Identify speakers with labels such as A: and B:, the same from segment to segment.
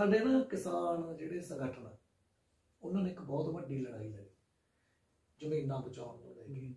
A: ਸਾਡੇ ਨਾ ਕਿਸਾਨ ਜਿਹੜੇ ਸੰਗਠਨ ਆ ਉਹਨਾਂ ਨੇ ਇੱਕ ਬਹੁਤ ਵੱਡੀ ਲੜਾਈ ਲੜੀ ਜ਼ਮੀਨਾਂ ਬਚਾਉਣ ਨੂੰ ਲੈ ਕੇ।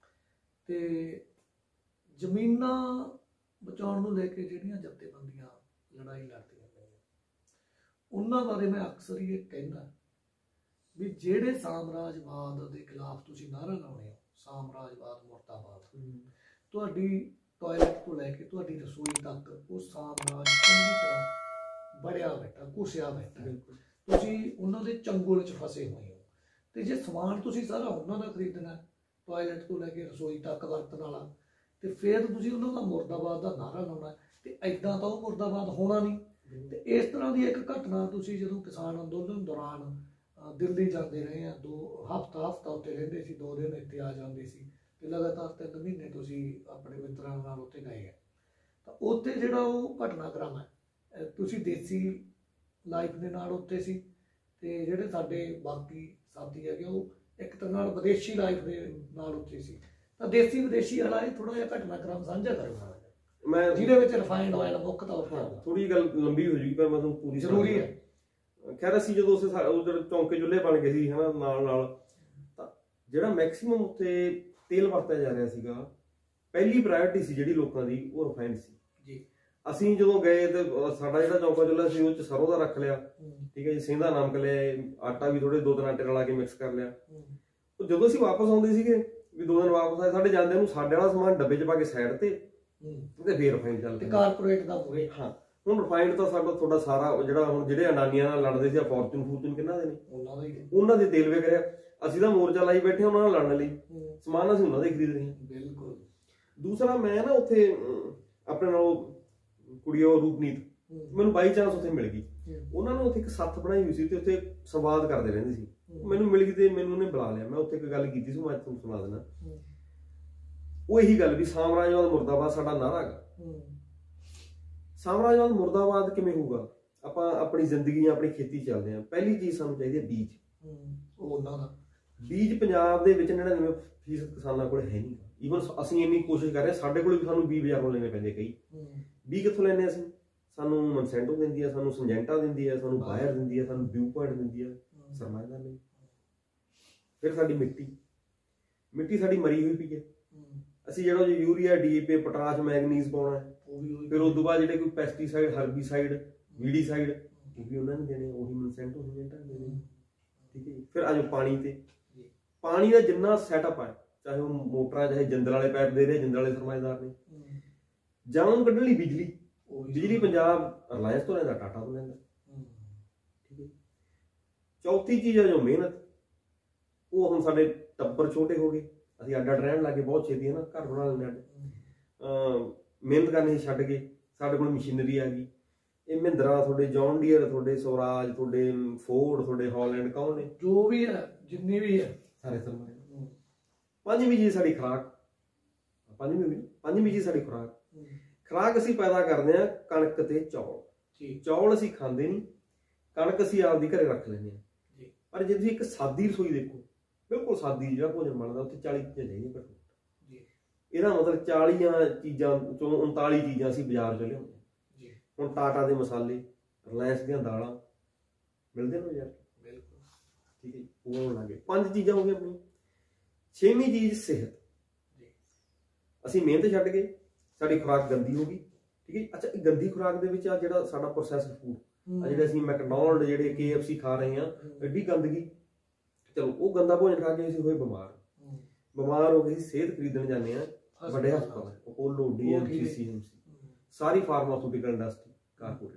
A: ਤੇ ਜ਼ਮੀਨਾਂ ਬਚਾਉਣ ਨੂੰ ਲੈ ਕੇ ਜਿਹੜੀਆਂ ਜਥੇਬੰਦੀਆਂ ਲੜਾਈ ਲੜਦੀਆਂ ਪਈਆਂ ਉਹਨਾਂ ਬਾਰੇ ਮੈਂ ਅਕਸਰ ਹੀ ਇਹ ਕਹਿੰਦਾ ਵੀ ਜਿਹੜੇ ਸਾਮਰਾਜਵਾਦ ਦੇ ਖਿਲਾਫ ਤੁਸੀਂ ਨਾਅਰਾ ਲਾਉਣੇ ਹੋ, ਸਾਮਰਾਜਵਾਦ ਮੁਰਦਾਬਾਦ, ਤੁਹਾਡੀ ਟਾਇਲਟ ਤੋਂ ਲੈ ਕੇ ਤੁਹਾਡੀ ਰਸੋਈ ਤੱਕ ਉਹ ਸਾਮਰਾਜ ਚੰਗੀ ਤਰ੍ਹਾਂ ਬੜਿਆ ਬੈਠਾ, ਘੁਸਿਆ ਬੈਠਾ, ਤੁਸੀਂ ਉਹਨਾਂ ਦੇ ਚੰਗੁਲ 'ਚ ਫਸੇ ਹੋਏ ਹੋ। ਤੇ ਜੇ ਸਮਾਨ ਤੁਸੀਂ ਸਾਰਾ ਉਹਨਾਂ ਦਾ ਖਰੀਦਣਾ, ਟਾਇਲਟ ਤੋਂ ਲੈ ਕੇ ਰਸੋਈ ਤੱਕ ਵਰਤਣ ਵਾਲਾ, ਤੇ ਫਿਰ ਤੁਸੀਂ ਉਹਨਾਂ ਦਾ ਮੁਰਦਾਬਾਦ ਦਾ ਨਾਅਰਾ ਲਾਉਣਾ, ਤੇ ਐਦਾਂ ਤਾਂ ਉਹ ਮੁਰਦਾਬਾਦ ਹੋਣਾ ਨਹੀਂ। ਤੇ ਇਸ ਤਰ੍ਹਾਂ ਦੀ ਇੱਕ ਘਟਨਾ ਤੁਸੀਂ ਜਦੋਂ ਕਿਸਾਨ ਅੰਦੋਲਨ ਦੌਰਾਨ ਦਿੱਲੀ ਜਾਂਦੇ ਰਹੇ ਆ, ਹਫ਼ਤਾ ਉੱਤੇ ਰਹਿੰਦੇ ਸੀ, 2 ਦਿਨ ਇੱਥੇ ਆ ਜਾਂਦੇ ਸੀ, ਤੇ ਲਗਾਤਾਰ 3 ਮਹੀਨੇ ਤੁਸੀਂ ਆਪਣੇ ਮਿੱਤਰਾਂ ਨਾਲ ਉੱਥੇ ਗਏ ਆ। ਤਾਂ ਉੱਥੇ ਜਿਹੜਾ ਉਹ ਘਟਨਾਕ੍ਰਮ ਹੈ, ਤੁਸੀਂ ਦੇਸੀ ਲਾਈਫ ਦੇ ਨਾਲ ਉੱਥੇ ਸੀ, ਤੇ ਜਿਹੜੇ ਸਾਡੇ ਬਾਕੀ ਸਾਥੀ ਹੈਗੇ ਉਹ ਇੱਕ ਤਰ੍ਹਾਂ ਨਾਲ ਵਿਦੇਸ਼ੀ ਲਾਈਫ ਦੇ ਨਾਲ ਉੱਥੇ ਸੀ। ਤਾਂ ਦੇਸੀ ਵਿਦੇਸ਼ੀ ਵਾਲਾ ਇਹ ਥੋੜਾ ਜਿਹਾ ਘਟਨਾਕ੍ਰਮ ਸਾਂਝਾ ਕਰੋ ਮੈਂ, ਜਿਹਦੇ ਵਿੱਚ ਰਿਫਾਈਨਡ ਆਇਲ ਮੁੱਖ ਤੌਰ ਤੇ।
B: ਥੋੜੀ ਗੱਲ ਲੰਬੀ ਹੋ ਜੂਗੀ ਪਰ ਮੈਂ ਤੁਹਾਨੂੰ ਪੂਰੀ
A: ਜ਼ਰੂਰੀ ਹੈ।
B: ਖੈਰ ਅਸੀਂ ਜਦੋਂ ਉਧਰ ਚੌਂਕੇ ਚੁੱਲ੍ਹੇ ਬਣ ਗਏ ਸੀ ਹਨਾ ਨਾਲ ਤਾਂ ਜਿਹੜਾ ਮੈਕਸੀਮਮ ਉੱਥੇ ਤੇਲ ਵਰਤਿਆ ਜਾ ਰਿਹਾ ਸੀਗਾ, ਪਹਿਲੀ ਪ੍ਰਾਇੋਰਟੀ ਸੀ ਜਿਹੜੀ ਲੋਕਾਂ ਦੀ ਉਹ ਰਿਫਾਈਨਡ ਸੀ ਜੀ। ਅਸੀਂ ਜਦੋਂ ਗਏ ਤੇ ਸਾਡਾ ਜਿਹੜਾ ਚੌਂਕਾ ਚੁੱਲ੍ਹਾ ਸੀ ਉਹ 'ਚ ਸਰੋਂ ਦਾ ਰੱਖ ਲਿਆ, ਠੀਕ ਹੈ ਜੀ, ਸਿੰਧਾ ਨਮਕ ਲਿਆ, ਆਟਾ ਵੀ ਥੋੜੇ 2-3 ਆਟੇ ਰਲਾ ਕੇ ਮਿਕਸ ਕਰ ਲਿਆ। ਜਦੋਂ ਅਸੀਂ ਵਾਪਸ ਆਉਂਦੇ ਸੀਗੇ ਵੀ 2 ਦਿਨ ਵਾਪਸ ਆਏ, ਸਾਡੇ ਜਾਂਦੇ ਨੂੰ ਸਾਡੇ ਵਾਲਾ ਸਮਾਨ ਡੱਬੇ 'ਚ ਪਾ ਕੇ ਸਾਈਡ ਤੇ ਫੇਰ ਰਿਫਾਈਨਡ ਚੱਲ ਪਿਆ
A: ਕਾਰਪੋਰੇਟ ਦਾ ਪੂਰੇ।
B: ਹਾਂ, ਹੁਣ ਰਿਫਾਈਨਡ ਤਾਂ ਸਾਡਾ ਤੁਹਾਡਾ ਸਾਰਾ ਜਿਹੜਾ ਹੁਣ ਜਿਹੜੇ ਅਡਾਨੀਆਂ ਨਾਲ ਲੜਦੇ ਸੀ, ਫੋਰਚੂਨ ਕਿਹਨਾਂ ਦੇ ਨੇ, ਉਹਨਾਂ ਦੇ ਤੇਲ ਵੇਚ ਰਿਹਾ। ਅਸੀਂ ਤਾਂ ਮੋਰਚਾ ਲਾਈ ਬੈਠੇ ਉਹਨਾਂ ਨਾਲ ਲੜਨ ਲਈ, ਸਮਾਨ ਅਸੀਂ ਉਹਨਾਂ ਦਾ ਹੀ ਖਰੀਦ ਰਹੇ ਹਾਂ। ਬਿਲਕੁਲ। ਦੂਸਰਾ ਮੈਂ ਨਾ ਉੱਥੇ ਆਪਣੇ ਨਾਲ ਕੁੜੀ ਉਹ ਰੂਪਨੀਤ ਮੈਨੂੰ ਬਾਈ ਚਾਂਸ ਉੱਥੇ ਮਿਲ ਗਈ, ਉਹਨਾਂ ਨੇ ਉੱਥੇ ਇੱਕ ਸੱਥ ਬਣਾਈ ਹੋਈ ਸੀ ਤੇ ਉੱਥੇ ਸੰਵਾਦ ਕਰਦੇ ਰਹਿੰਦੇ ਸੀ। ਮੈਨੂੰ ਮਿਲ ਗਈ ਤੇ ਮੈਨੂੰ ਉਹਨੇ ਬੁਲਾ ਲਿਆ, ਮੈਂ ਉੱਥੇ ਇੱਕ ਗੱਲ ਕੀਤੀ ਸੀ, ਮੈਂ ਅੱਜ ਤੁਹਾਨੂੰ ਸੁਣਾ ਦੇਣਾ। ਉਹ ਇਹੀ ਗੱਲ ਵੀ ਸਾਮਰਾਜਵਾਦ ਮੁਰਦਾਬਾਦ ਸਾਡਾ ਨਾਅਰਾ ਹੈਗਾ। ਸਾਮਰਾਜਵਾਦ ਮੁਰਦਾਬਾਦ ਕਿਵੇਂ ਹੋਊਗਾ? ਆਪਾਂ ਆਪਣੀ ਜ਼ਿੰਦਗੀ ਆਪਣੀ ਖੇਤੀ ਚੱਲਦੇ ਹਾਂ, ਪਹਿਲੀ ਚੀਜ਼ ਸਾਨੂੰ ਚਾਹੀਦੀ ਹੈ ਬੀਜ। ਉਹਨਾਂ ਦਾ ਬੀਜ ਪੰਜਾਬ ਦੇ ਵਿੱਚ 99% ਕਿਸਾਨਾਂ ਕੋਲ ਹੈ ਨਹੀਂ। ਈਵਨ ਅਸੀਂ ਇੰਨੀ ਕੋਸ਼ਿਸ਼ ਕਰ ਰਹੇ, ਸਾਡੇ ਕੋਲ ਵੀ ਸਾਨੂੰ ਬੀਜ ਬਾਜ਼ਾਰੋਂ ਲੈਣੇ ਪੈਂਦੇ। ਕਈ ਬੀਜ ਕਿੱਥੋਂ ਲੈਂਦੇ ਅਸੀਂ? ਸਾਨੂੰ ਮਨਸੈਂਟੋ ਦਿੰਦੀ ਹੈ, ਸਾਨੂੰ ਸਿੰਜੈਂਟਾ ਦਿੰਦੀ ਹੈ, ਸਾਨੂੰ ਬਾਇਰ ਦਿੰਦੀ ਹੈ, ਸਾਨੂੰ ਵਿਊ ਪੁਆਇੰਟ ਦਿੰਦੀ ਹੈ, ਸਰਮਾਏਦਾਰ ਨਹੀਂ। ਫਿਰ ਸਾਡੀ ਮਿੱਟੀ ਸਾਡੀ ਮਰੀ ਹੋਈ ਪਈ ਹੈ। ਅਸੀਂ ਜਿਹੜਾ ਯੂਰੀਆ, DAP, ਪੋਟਾਸ਼, ਮੈਗਨੀਜ਼ ਪਾਉਣਾ, ਫਿਰ ਉਸ ਤੋਂ ਬਾਅਦ ਜਿਹੜੇ ਕੋਈ ਪੈਸਟੀਸਾਈਡ, ਹਰਬੀਸਾਈਡ, ਵੀਡੀਸਾਈਡ, ਉਹ ਵੀ ਉਹਨਾਂ ਨੇ ਦੇਣੇ, ਉਹੀ ਮਨਸੈਂਟੋ ਸਿੰਜੈਂਟਾ ਦੇਣੇ, ਠੀਕ ਹੈ ਜੀ। ਫਿਰ ਆ ਜਾਓ ਪਾਣੀ ਤੇ, ਪਾਣੀ ਦਾ ਜਿੰਨਾ ਸੈਟਅਪ ਹੈ, ਚਾਹੇ ਉਹ ਮੋਟਰਾਂ, ਚਾਹੇ ਜਿੰਦਲ ਵਾਲੇ ਪੈਪ ਦੇ ਰਹੇ, ਜਿੰਦਲ ਵਾਲੇ ਸਰਮਾਏਦਾਰ ਨੇ, ਜਾਂ ਉਹਨੂੰ ਕੱਢਣ ਲਈ ਬਿਜਲੀ ਪੰਜਾਬ ਰਿਲਾਇੰਸ ਤੋਂ ਲੈਂਦਾ, ਟਾਟਾ ਤੋਂ ਲੈਂਦਾ, ਠੀਕ ਹੈ। ਚੌਥੀ ਚੀਜ਼ ਹੈ ਜੋ ਮਿਹਨਤ, ਉਹ ਹੁਣ ਸਾਡੇ ਟੱਬਰ ਛੋਟੇ ਹੋ ਗਏ, ਅਸੀਂ ਅੱਡ ਰਹਿਣ ਲੱਗੇ ਬਹੁਤ ਛੇਤੀ, ਹੈ ਨਾ, ਘਰ ਬਣਾ ਲੈਂਦੇ ਅੱਡ, ਮਿਹਨਤ ਕਰਨੀ ਛੱਡ ਗਏ, ਸਾਡੇ ਕੋਲ ਮਸ਼ੀਨਰੀ ਆ ਗਈ। ਇਹ ਮਹਿੰਦਰਾ, ਤੁਹਾਡੇ ਜੌਨ ਡੀਅਰ, ਤੁਹਾਡੇ ਸਵਰਾਜ, ਤੁਹਾਡੇ ਫੋਰਡ, ਤੁਹਾਡੇ ਹਾਲੈਂਡ, ਕੌਣ ਨੇ ਜੋ ਵੀ ਹੈ, ਜਿੰਨੀ ਵੀ ਹੈ, ਸਾਰੇ ਸਰਮਾਏ। ਪੰਜਵੀਂ ਚੀਜ਼ ਸਾਡੀ ਖੁਰਾਕ, ਪੰਜਵੀਂ ਚੀਜ਼ ਸਾਡੀ ਖੁਰਾਕ ਅਸੀਂ ਪੈਦਾ ਕਰਦੇ ਹਾਂ ਕਣਕ ਤੇ ਚੌਲ ਅਸੀਂ ਖਾਂਦੇ ਨਹੀਂ, ਕਣਕ ਅਸੀਂ ਆਪਦੀ ਘਰੇ ਰੱਖ ਲੈਂਦੇ ਹਾਂ। ਪਰ ਜੇ ਤੁਸੀਂ ਇੱਕ ਸਾਦੀ ਰਸੋਈ ਦੇਖੋ, ਬਿਲਕੁਲ ਸਾਦੀ ਜਿਹੜਾ ਭੋਜਨ ਬਣਦਾ, ਉੱਥੇ 40 ਚੀਜ਼ਾਂ ਚਾਹੀਦੀਆਂ ਘੱਟੋ ਘੱਟ। ਇਹਦਾ ਮਤਲਬ 40 ਚੀਜ਼ਾਂ ਚੋਂ 39 ਚੀਜ਼ਾਂ ਅਸੀਂ ਬਾਜ਼ਾਰ ਚੋਂ ਲਿਆਉਂਦੇ ਹਾਂ। ਹੁਣ ਟਾਟਾ ਦੇ ਮਸਾਲੇ, ਰਿਲਾਇੰਸ ਦੀਆਂ ਦਾਲਾਂ ਮਿਲਦੇ ਨੇ ਯਾਰ, ਬਿਲਕੁਲ, ਠੀਕ ਹੈ ਜੀ, ਉਹ ਹੋਣ ਲੱਗੇ। 5 ਚੀਜ਼ਾਂ ਹੋ ਗਈਆਂ ਆਪਣੀਆਂ। 6ਵੀਂ ਚੀਜ਼ ਸਿਹਤ। ਅਸੀਂ ਮਿਹਨਤ ਛੱਡ ਗਏ, ਸਾਡੀ ਖੁਰਾਕ ਗੰਦੀ ਹੋ ਗਈ, ਠੀਕ ਹੈ। ਅੱਛਾ, ਗੰਦੀ ਖੁਰਾਕ ਦੇ ਵਿੱਚ ਆ ਜਿਹੜਾ ਸਾਡਾ ਪ੍ਰੋਸੈਸਡ ਫੂਡ ਆ, ਜਿਹੜੇ ਅਸੀਂ ਮੈਕਡੋਨਲਡ, ਜਿਹੜੇ KFC ਖਾ ਰਹੇ ਹਾਂ, ਐਡੀ ਗੰਦਗੀ। ਚਲੋ, ਉਹ ਗੰਦਾ ਭੋਜਨ ਖਾ ਕੇ ਅਸੀਂ ਹੋਏ ਬਿਮਾਰ ਹੋ ਗਏ। ਸਿਹਤ ਖਰੀਦਣ ਜਾਂਦੇ ਹਾਂ ਵੱਡੇ ਹਸਪਤਾਲ, ਅਪੋਲੋ, DMC, CMC, ਸਾਰੀ ਫਾਰਮਾਸੂਟੀਕਲ ਇੰਡਸਟਰੀ, ਕਾਰਪੋਰੇਟ।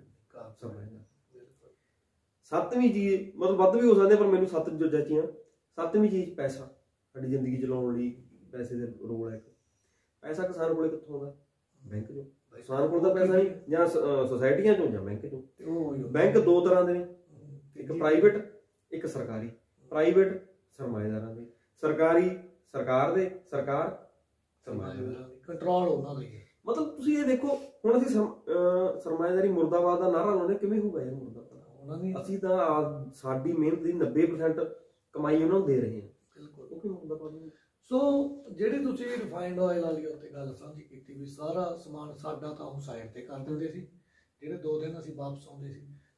B: 7ਵੀਂ ਚੀਜ਼, ਮਤਲਬ ਵੱਧ ਵੀ ਹੋ ਸਕਦੇ ਪਰ ਮੈਨੂੰ 7 ਜੋ ਜੱਚੀਆਂ। 7ਵੀਂ ਚੀਜ਼ ਪੈਸਾ, ਸਾਡੀ ਜ਼ਿੰਦਗੀ ਚਲਾਉਣ ਲਈ ਪੈਸੇ ਦਾ ਰੋਲ ਹੈ। ਪੈਸਾ ਕਿਸਾਨ ਕੋਲੇ ਕਿੱਥੋਂ ਆਉਂਦਾ? ਬੈਂਕ ਚੋਂ। ਕਿਸਾਨ ਕੋਲ ਤਾਂ ਪੈਸਾ ਨਹੀਂ, ਜਾਂ ਸੁਸਾਇਟੀਆਂ ਚੋਂ ਜਾਂ ਬੈਂਕ ਚੋਂ। ਬੈਂਕ 2 ਤਰ੍ਹਾਂ ਦੇ ਨੇ, ਇੱਕ ਪ੍ਰਾਈਵੇਟ, ਇੱਕ ਸਰਕਾਰੀ। ਪ੍ਰਾਈਵੇਟ ਸਰਮਾਏਦਾਰਾਂ ਦੇ, ਸਰਕਾਰੀ ਸਰਕਾਰ ਦੇ, ਸਰਕਾਰ ਸਰਮਾਏਦਾਰਾਂ ਦੀ, ਕੰਟਰੋਲ ਉਹਨਾਂ ਦਾ ਹੀ ਹੈ। ਮਤਲਬ ਤੁਸੀਂ ਇਹ ਦੇਖੋ, ਹੁਣ ਅਸੀਂ ਸਰਮਾਏਦਾਰੀ ਮੁਰਦਾਬਾਦ ਦਾ ਨਾਅਰਾ ਲਾਉਂਦੇ, ਕਿਵੇਂ ਹੋਊਗਾ ਯਾਰ ਮੁਰਦਾਬਾਦ? ਅਸੀਂ ਤਾਂ ਸਾਡੀ ਮਿਹਨਤ ਦੀ 90% ਕਮਾਈ ਉਹਨਾਂ ਨੂੰ ਦੇ ਰਹੇ ਹਾਂ, ਬਿਲਕੁਲ, ਉਹ ਕਿਵੇਂ ਮੁਰਦਾਬਾਦ? ਸੋ ਜਿਹੜੀ ਤੁਸੀਂ ਰਿਫਾਈਨਡ ਆਇਲ ਵਾਲੀ ਉੱਤੇ ਗੱਲ ਸਾਂਝੀ ਕੀਤੀ ਵੀ ਸਾਰਾ ਸਮਾਨ ਸਾਡਾ ਤਾਂ ਉਹ ਸਾਈਡ ਤੇ ਕਰ ਦਿੰਦੇ ਸੀ, ਜਿਹੜੇ 2 ਦਿਨ ਅਸੀਂ ਵਾਪਸ ਆਉਂਦੇ ਸੀ,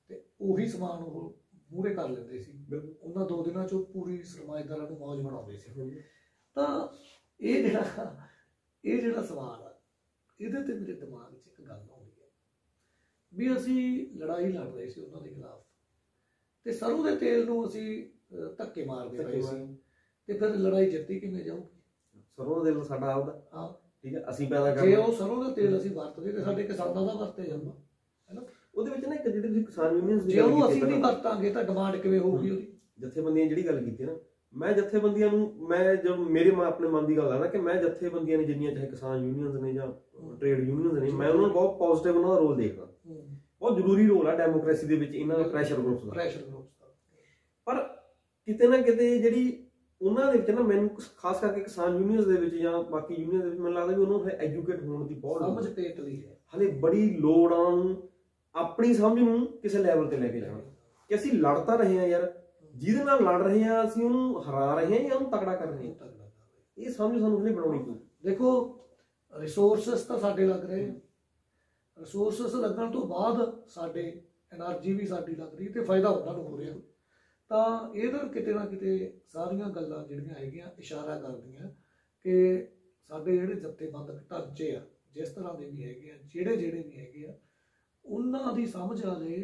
A: ਤੇ ਉਹੀ ਸਮਾਨ ਉਹ ਮੂਹਰੇ ਕਰ ਲੈਂਦੇ ਸੀ। ਉਹਨਾਂ 2 ਦਿਨਾਂ 'ਚ ਪੂਰੀ ਸਰਮਾਏਦਾਰਾਂ ਨੂੰ ਮੌਜ ਬਣਾਉਂਦੇ ਸੀ। ਤਾਂ ਇਹ ਜਿਹੜਾ ਸਵਾਲ ਆ, ਇਹਦੇ ਤੇ ਮੇਰੇ ਦਿਮਾਗ 'ਚ ਇੱਕ ਗੱਲ ਆਉਂਦੀ ਹੈ ਵੀ ਅਸੀਂ ਲੜਾਈ ਲੜ ਰਹੇ ਸੀ ਉਹਨਾਂ ਦੇ ਖਿਲਾਫ, ਤੇ ਸਰੋਂ ਦੇ ਤੇਲ ਨੂੰ ਅਸੀਂ ਧੱਕੇ ਮਾਰਦੇ ਰਹੇ ਸੀ, ਤੇ ਫਿਰ ਲੜਾਈ ਜਿੱਤੀ ਕਿਵੇਂ ਜਾਊਗੀ?
B: ਸਰੋਂ ਦਾ ਤੇਲ ਸਾਡਾ ਆਪਦਾ,
A: ਹਾਂ
B: ਠੀਕ ਹੈ, ਅਸੀਂ ਪੈਦਾ
A: ਕਰਦੇ। ਜੇ ਉਹ ਸਰੋਂ ਦਾ ਤੇਲ ਅਸੀਂ ਵਰਤਦੇ ਤੇ ਸਾਡੇ ਕਿਸਾਨਾਂ ਦਾ ਵਰਤੇ ਜਾਂਦਾ ਹੈ ਨਾ।
B: ਉਹਦੇ ਵਿੱਚ ਨਾ ਇੱਕ ਜਿਹੜੇ ਤੁਸੀਂ ਕਿਸਾਨ ਯੂਨੀਅਨਸ
A: ਜੇ ਉਹਨੂੰ ਅਸੀਂ ਨਹੀਂ ਵਰਤਾਂਗੇ ਤਾਂ ਡਿਮਾਂਡ ਕਿਵੇਂ ਹੋਊਗੀ ਉਹਦੀ?
B: ਜਥੇਬੰਦੀਆਂ ਜਿਹੜੀ ਗੱਲ ਕੀਤੀ ਨਾ, ਮੈਂ ਜਥੇਬੰਦੀਆਂ ਨੂੰ, ਮੈਂ ਜਦ ਮੇਰੇ ਆਪਣੇ ਮਨ ਦੀ ਗੱਲ ਆ ਨਾ ਕਿ ਮੈਂ ਜਥੇਬੰਦੀਆਂ ਨੇ ਜਿੰਨੀਆਂ, ਚਾਹੇ ਕਿਸਾਨ ਯੂਨੀਅਨਸ ਨੇ ਜਾਂ ਟ੍ਰੇਡ ਯੂਨੀਅਨਸ ਨੇ, ਮੈਂ ਉਹਨਾਂ ਨੂੰ ਬਹੁਤ ਪੋਜ਼ਿਟਿਵ ਉਹਨਾਂ ਦਾ ਰੋਲ ਦੇਖਦਾ। ਬਹੁਤ ਜ਼ਰੂਰੀ ਰੋਲ ਆ ਡੈਮੋਕ੍ਰੇਸੀ ਦੇ ਵਿੱਚ ਇਹਨਾਂ ਦਾ, ਪ੍ਰੈਸ਼ਰ ਗਰੁੱਪਸ ਦਾ। ਪਰ ਕਿਤੇ ਨਾ ਕਿਤੇ ਜਿਹੜੀ ਉਹਨਾਂ ਦੇ ਵਿੱਚ ਨਾ, ਮੈਨੂੰ ਖਾਸ ਕਰਕੇ ਕਿਸਾਨ ਯੂਨੀਅਨਸ ਦੇ ਵਿੱਚ ਜਾਂ ਬਾਕੀ ਯੂਨੀਅਨ ਦੇ ਵਿੱਚ ਮੈਨੂੰ ਲੱਗਦਾ ਵੀ ਉਹਨੂੰ ਹਲੇ ਐਜੂਕੇਟ ਹੋਣ ਦੀ ਬਹੁਤ
A: ਸਮਝ ਪੇਤਲੀ ਹੈ,
B: ਹਲੇ ਬੜੀ ਲੋੜ ਆ ਉਹਨੂੰ ਆਪਣੀ ਸਮਝ ਨੂੰ ਕਿਸੇ ਲੈਵਲ ਤੇ ਲੈ ਕੇ ਜਾਣਾ। ਕਿ ਅਸੀਂ ਲੜ ਤਾਂ ਰਹੇ ਹਾਂ ਯਾਰ, ਜਿਹਦੇ ਨਾਲ ਲੜ ਰਹੇ ਹਾਂ ਅਸੀਂ ਉਹਨੂੰ ਹਰਾ ਰਹੇ ਹਾਂ ਜਾਂ ਉਹਨੂੰ ਤਕੜਾ ਕਰ ਰਹੇ ਹਾਂ, ਇਹ ਸਮਝ ਸਾਨੂੰ ਹਲੇ ਬਣਾਉਣੀ ਪਊ।
A: ਦੇਖੋ ਰਿਸੋਰਸਸ ਤਾਂ ਸਾਡੇ ਲੱਗ ਰਹੇ, ਰਿਸੋਰਸਸ ਲੱਗਣ ਤੋਂ ਬਾਅਦ ਸਾਡੇ ਐਨਰਜੀ ਵੀ ਸਾਡੀ ਲੱਗ ਰਹੀ ਤੇ ਫਾਇਦਾ ਉਹਨਾਂ ਨੂੰ ਹੋ ਰਿਹਾ। ਤਾਂ ਇਹਦਾ ਕਿਤੇ ਨਾ ਕਿਤੇ ਸਾਰੀਆਂ ਗੱਲਾਂ ਜਿਹੜੀਆਂ ਹੈਗੀਆਂ ਇਸ਼ਾਰਾ ਕਰਦੀਆਂ ਕਿ ਸਾਡੇ ਜਿਹੜੇ ਜਥੇਬੰਦ ਢਾਂਚੇ ਆ, ਜਿਸ ਤਰ੍ਹਾਂ ਦੇ ਵੀ ਹੈਗੇ ਆ, ਜਿਹੜੇ ਵੀ ਹੈਗੇ ਆ, ਉਹਨਾਂ ਦੀ ਸਮਝ ਹਾਲੇ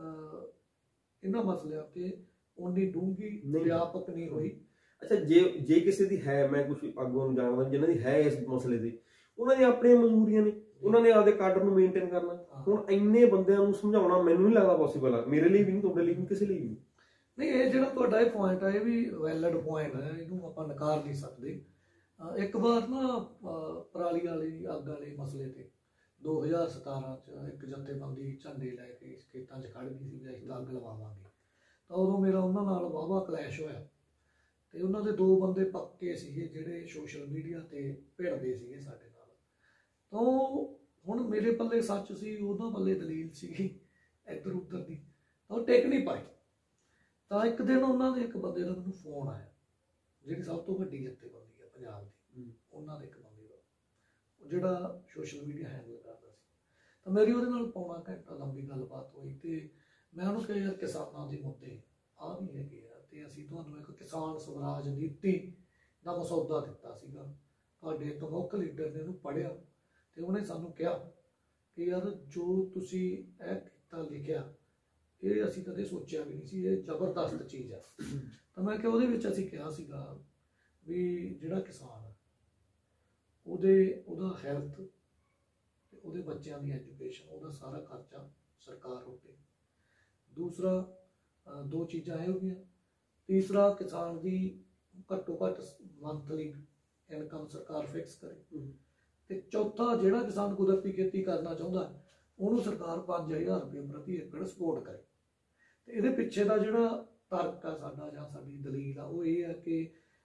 A: ਇਹਨਾਂ ਮਸਲਿਆਂ ਤੇ ਉਨੀ ਡੂੰਘੀ ਵਿਆਪਕ ਨਹੀਂ ਹੋਈ।
B: ਅੱਛਾ, ਜੇ ਕਿਸੇ ਦੀ ਹੈ, ਮੈਂ ਕੁਝ ਅੱਗੋਂ ਨੂੰ ਜਾਣਦਾ ਜਿਨ੍ਹਾਂ ਦੀ ਹੈ ਇਸ ਮਸਲੇ ਦੀ, ਉਹਨਾਂ ਦੀਆਂ ਆਪਣੀਆਂ ਮਜਬੂਰੀਆਂ ਨੇ, ਉਹਨਾਂ ਨੇ ਆਪਦੇ ਕਾਡਰ ਨੂੰ ਮੇਨਟੇਨ ਕਰਨਾ। ਹੁਣ ਇੰਨੇ ਬੰਦਿਆਂ ਨੂੰ ਸਮਝਾਉਣਾ ਮੈਨੂੰ ਨਹੀਂ ਲੱਗਦਾ ਪੋਸੀਬਲ ਆ, ਮੇਰੇ ਲਈ ਵੀ ਨਹੀਂ, ਤੁਹਾਡੇ ਲਈ ਵੀ, ਕਿਸੇ ਲਈ ਵੀ
A: ਨਹੀਂ। ਇਹ ਜਿਹੜਾ ਤੁਹਾਡਾ ਇਹ ਪੁਆਇੰਟ ਆ, ਇਹ ਵੀ ਵੈਲਿਡ ਪੁਆਇੰਟ ਹੈ, ਇਹਨੂੰ ਆਪਾਂ ਨਕਾਰ ਨਹੀਂ ਸਕਦੇ। ਇੱਕ ਵਾਰ ਨਾ ਪਰਾਲੀ ਵਾਲੀ ਅੱਗ ਵਾਲੇ ਮਸਲੇ ਤੇ 2017 'ਚ ਇੱਕ ਜਥੇਬੰਦੀ ਝੰਡੇ ਲੈ ਕੇ ਖੇਤਾਂ 'ਚ ਖੜ ਗਈ ਸੀ ਵੀ ਅਸੀਂ ਤਾਂ ਅੱਗ ਲਵਾਵਾਂਗੇ। ਤਾਂ ਉਦੋਂ ਮੇਰਾ ਉਹਨਾਂ ਨਾਲ ਵਾਹਵਾ ਕਲੈਸ਼ ਹੋਇਆ, ਤੇ ਉਹਨਾਂ ਦੇ 2 ਬੰਦੇ ਪੱਕੇ ਸੀਗੇ ਜਿਹੜੇ ਸੋਸ਼ਲ ਮੀਡੀਆ ਤੇ ਭਿੜਦੇ ਸੀਗੇ ਸਾਡੇ ਨਾਲ। ਤਾਂ ਹੁਣ ਮੇਰੇ ਪੱਲੇ ਸੱਚ ਸੀ, ਉਹਨਾਂ ਪੱਲੇ ਦਲੀਲ ਸੀਗੀ ਇੱਧਰ ਉੱਧਰ ਦੀ, ਤਾਂ ਉਹ ਟਿਕ ਨਹੀਂ ਪਾਈ। ਤਾਂ ਇੱਕ ਦਿਨ ਉਹਨਾਂ ਦੇ ਇੱਕ ਬੰਦੇ ਦਾ ਮੈਨੂੰ ਫੋਨ ਆਇਆ, ਜਿਹੜੀ ਸਭ ਤੋਂ ਵੱਡੀ ਜਥੇਬੰਦੀ ਹੈ ਪੰਜਾਬ ਦੀ, ਉਹਨਾਂ ਦੇ ਇੱਕ ਬੰਦੇ ਦਾ, ਜਿਹੜਾ ਸੋਸ਼ਲ ਮੀਡੀਆ ਹੈਂਡਲ ਕਰਦਾ ਸੀ। ਤਾਂ ਮੇਰੀ ਉਹਦੇ ਨਾਲ ਪੌਣਾ ਘੰਟਾ ਲੰਬੀ ਗੱਲਬਾਤ ਹੋਈ, ਤੇ ਮੈਂ ਉਹਨੂੰ ਕਿਹਾ ਯਾਰ ਕਿਸਾਨਾਂ ਦੇ ਮੁੱਦੇ ਆਹ ਵੀ ਹੈਗੇ ਆ, ਤੇ ਅਸੀਂ ਤੁਹਾਨੂੰ ਇੱਕ ਕਿਸਾਨ ਸਵਰਾਜ ਨੀਤੀ ਦਾ ਮਸੌਦਾ ਦਿੱਤਾ ਸੀਗਾ, ਤੁਹਾਡੇ ਪ੍ਰਮੁੱਖ ਲੀਡਰ ਨੇ ਉਹਨੂੰ ਪੜ੍ਹਿਆ, ਤੇ ਉਹਨੇ ਸਾਨੂੰ ਕਿਹਾ ਕਿ ਯਾਰ ਜੋ ਤੁਸੀਂ ਇਹ ਕੀਤਾ ਲਿਖਿਆ, ਇਹ ਅਸੀਂ ਕਦੇ ਸੋਚਿਆ ਵੀ ਨਹੀਂ ਸੀ, ਇਹ ਜ਼ਬਰਦਸਤ ਚੀਜ਼ ਆ। ਤਾਂ ਮੈਂ ਕਿਹਾ ਉਹਦੇ ਵਿੱਚ ਅਸੀਂ ਕਿਹਾ ਸੀਗਾ ਵੀ ਜਿਹੜਾ ਕਿਸਾਨ ਆ ਉਹਦਾ ਹੈਲਥ ਤੇ ਉਹਦੇ ਬੱਚਿਆਂ ਦੀ ਐਜੂਕੇਸ਼ਨ, ਉਹਦਾ ਸਾਰਾ ਖਰਚਾ ਸਰਕਾਰ ਹੋਵੇ। ਦੂਸਰਾ 2 ਚੀਜ਼ਾਂ ਇਹ ਹੋ ਗਈਆਂ। ਤੀਸਰਾ ਕਿਸਾਨ ਦੀ ਘੱਟੋ ਘੱਟ ਮੰਥਲੀ ਇਨਕਮ ਸਰਕਾਰ ਫਿਕਸ ਕਰੇ। ਤੇ ਚੌਥਾ, ਜਿਹੜਾ ਕਿਸਾਨ ਕੁਦਰਤੀ ਖੇਤੀ ਕਰਨਾ ਚਾਹੁੰਦਾ ਉਹਨੂੰ ਸਰਕਾਰ 5000 ਰੁਪਏ ਪ੍ਰਤੀ ਏਕੜ ਸਪੋਰਟ ਕਰੇ। ਤੇ ਇਹਦੇ ਪਿੱਛੇ ਦਾ ਜਿਹੜਾ ਤਰਕ ਆ ਸਾਡਾ ਜਾਂ ਸਾਡੀ ਦਲੀਲ ਆ, ਉਹ ਇਹ ਹੈ ਕਿ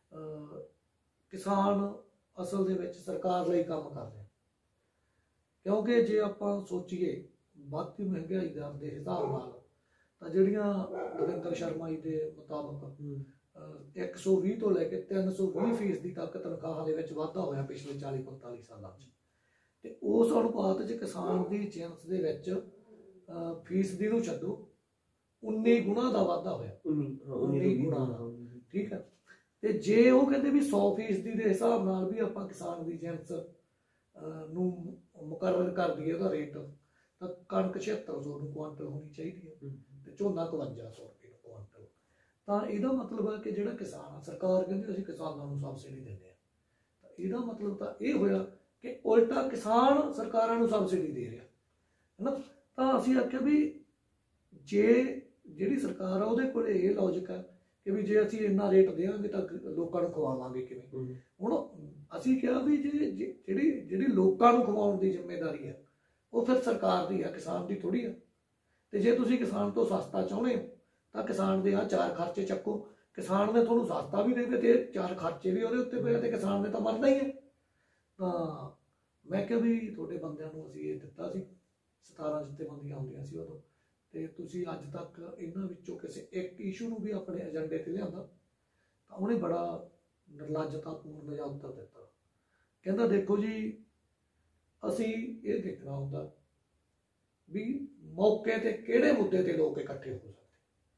A: ਕਿਸਾਨ ਅਸਲ ਦੇ ਵਿੱਚ ਸਰਕਾਰ ਲਈ ਕੰਮ ਕਰ ਰਿਹਾ, ਕਿਉਂਕਿ ਜੇ ਆਪਾਂ ਸੋਚੀਏ ਵੱਧਦੀ ਮਹਿੰਗਾਈ ਦਰ ਦੇ ਹਿਸਾਬ ਨਾਲ, ਤਾਂ ਜਿਹੜੀਆਂ ਨਰਿੰਦਰ ਸ਼ਰਮਾ ਜੀ ਦੇ ਮੁਤਾਬਕ 120 ਤੋਂ ਲੈ ਕੇ 320% ਤੱਕ ਤਨਖਾਹਾਂ ਦੇ ਵਿੱਚ ਵਾਧਾ ਹੋਇਆ ਪਿਛਲੇ 40-45 ਸਾਲਾਂ 'ਚ, ਤੇ ਉਸ ਅਨੁਪਾਤ 'ਚ ਕਿਸਾਨ ਦੀ ਜਿਣਸ ਦੇ ਵਿੱਚ ਫੀਸਦੀ ਨੂੰ ਛੱਡੋ 19 ਗੁਣਾ ਦਾ ਵਾਧਾ ਹੋਇਆ, 19 ਗੁਣਾ ਦਾ, ਠੀਕ ਹੈ। ਤੇ ਜੇ ਉਹ ਕਹਿੰਦੇ ਵੀ 100% ਦੇ ਹਿਸਾਬ ਨਾਲ ਵੀ ਆਪਾਂ ਕਿਸਾਨ ਦੀ ਜਿਣਸ ਨੂੰ ਮੁਕਰਰ ਕਰ ਦਈਏ ਉਹਦਾ ਰੇਟ, ਤਾਂ ਕਣਕ 7600 ਨੂੰ ਕੁਆਂਟਲ ਹੋਣੀ ਚਾਹੀਦੀ ਹੈ, ਤੇ ਝੋਨਾ 5200 ਰੁਪਏ ਨੂੰ ਕੁਆਂਟਲ। ਤਾਂ ਇਹਦਾ ਮਤਲਬ ਹੈ ਕਿ ਜਿਹੜਾ ਕਿਸਾਨ ਆ, ਸਰਕਾਰ ਕਹਿੰਦੀ ਅਸੀਂ ਕਿਸਾਨਾਂ ਨੂੰ ਸਬਸਿਡੀ ਦਿੰਦੇ ਹਾਂ, ਤਾਂ ਇਹਦਾ ਮਤਲਬ ਤਾਂ ਇਹ ਹੋਇਆ ਕਿ ਉਲਟਾ ਕਿਸਾਨ ਸਰਕਾਰਾਂ ਨੂੰ ਸਬਸਿਡੀ ਦੇ ਰਿਹਾ ਹੈ ਨਾ। ਤਾਂ ਅਸੀਂ ਆਖਿਆ ਵੀ ਜੇ ਜਿਹੜੀ ਸਰਕਾਰ ਆ ਉਹਦੇ ਕੋਲ ਇਹ ਲੌਜਿਕ ਹੈ ਕਿ ਵੀ ਜੇ ਅਸੀਂ ਇੰਨਾ ਰੇਟ ਦੇਵਾਂਗੇ ਤਾਂ ਲੋਕਾਂ ਨੂੰ ਖਵਾਵਾਂਗੇ ਕਿਵੇਂ। ਹੁਣ ਅਸੀਂ ਕਿਹਾ ਵੀ ਜਿਹੜੀ ਲੋਕਾਂ ਨੂੰ ਖਵਾਉਣ ਦੀ ਜ਼ਿੰਮੇਵਾਰੀ ਹੈ ਉਹ ਫਿਰ ਸਰਕਾਰ ਦੀ ਆ, ਕਿਸਾਨ ਦੀ ਥੋੜੀ ਆ। ਤੇ ਜੇ ਤੁਸੀਂ ਕਿਸਾਨ ਤੋਂ ਸਸਤਾ ਚਾਹੁੰਦੇ ਹੋ ਤਾਂ ਕਿਸਾਨ ਦੇ 4 ਖਰਚੇ ਚੱਕੋ, ਕਿਸਾਨ ਨੇ ਤੁਹਾਨੂੰ ਸਸਤਾ ਵੀ ਦੇ ਕੇ ਤੇ 4 ਖਰਚੇ ਵੀ ਉਹਦੇ ਉੱਤੇ ਪਏ, ਤੇ ਕਿਸਾਨ ਨੇ ਤਾਂ ਮਰਨਾ ਹੀ ਹੈ। ਤਾਂ ਮੈਂ ਕਿਹਾ ਵੀ ਤੁਹਾਡੇ ਬੰਦਿਆਂ ਨੂੰ ਅਸੀਂ ਇਹ ਦਿੱਤਾ ਸੀ, 17 ਜਥੇਬੰਦੀਆਂ ਹੁੰਦੀਆਂ ਸੀ ਉਦੋਂ, ਤੇ ਤੁਸੀਂ ਅੱਜ ਤੱਕ ਇਹਨਾਂ ਵਿੱਚੋਂ ਕਿਸੇ ਇੱਕ ਇਸ਼ੂ ਨੂੰ ਵੀ ਆਪਣੇ ਏਜੰਡੇ ਤੇ ਲਿਆਂਦਾ? ਤਾਂ ਉਹਨੇ ਬੜਾ ਨਿਰਲੱਜਤਾਪੂਰਨ ਜਿਹਾ ਉੱਤਰ ਦਿੱਤਾ, ਕਹਿੰਦਾ ਦੇਖੋ ਜੀ ਅਸੀਂ ਇਹ ਦੇਖਣਾ ਹੁੰਦਾ ਵੀ ਮੌਕੇ ਤੇ ਕਿਹੜੇ ਮੁੱਦੇ ਤੇ ਲੋਕ ਇਕੱਠੇ ਹੋ ਸਕਦੇ,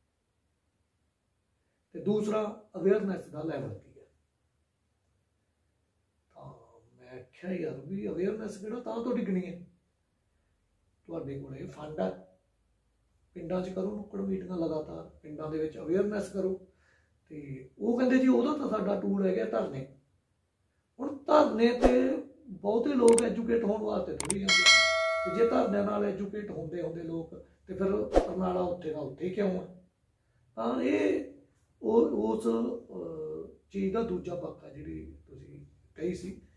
A: ਤੇ ਦੂਸਰਾ ਅਵੇਅਰਨੈਸ ਦਾ ਲੈਵਲ ਕੀ ਹੈ। ਤਾਂ ਮੈਂ ਆਖਿਆ ਯਾਰ ਵੀ ਅਵੇਅਰਨੈਸ ਕਿਹੜਾ ਤਾਂ ਤੋਂ ਡਿੱਗਣੀ ਹੈ, ਤੁਹਾਡੇ ਕੋਲੇ ਫੰਡ ਹੈ, ਪਿੰਡਾਂ 'ਚ ਕਰੋ ਨੁੱਕੜ ਮੀਟਿੰਗਾਂ ਲਗਾਤਾਰ, ਪਿੰਡਾਂ ਦੇ ਵਿੱਚ ਅਵੇਅਰਨੈਸ ਕਰੋ। ਤੇ ਉਹ ਕਹਿੰਦੇ ਜੀ ਉਹਦਾ ਤਾਂ ਸਾਡਾ ਟੂਲ ਹੈਗਾ ਧਰਨੇ। ਹੁਣ ਧਰਨੇ ਤੇ ਬਹੁਤੇ ਲੋਕ ਐਜੂਕੇਟ ਹੋਣ ਵਾਸਤੇ ਥੋੜ੍ਹੀ ਜਾਂਦੇ, ਤੇ ਜੇ ਧਰਨਿਆਂ ਨਾਲ ਐਜੂਕੇਟ ਹੁੰਦੇ ਲੋਕ ਤੇ ਫਿਰ ਬਰਨਾਲਾ ਉੱਥੇ ਦਾ ਉੱਥੇ ਕਿਉਂ ਹੈ। ਤਾਂ ਇਹ ਉਸ ਚੀਜ਼ ਦਾ ਦੂਜਾ ਪੱਖ ਹੈ ਜਿਹੜੀ ਤੁਸੀਂ ਕਹੀ ਸੀ।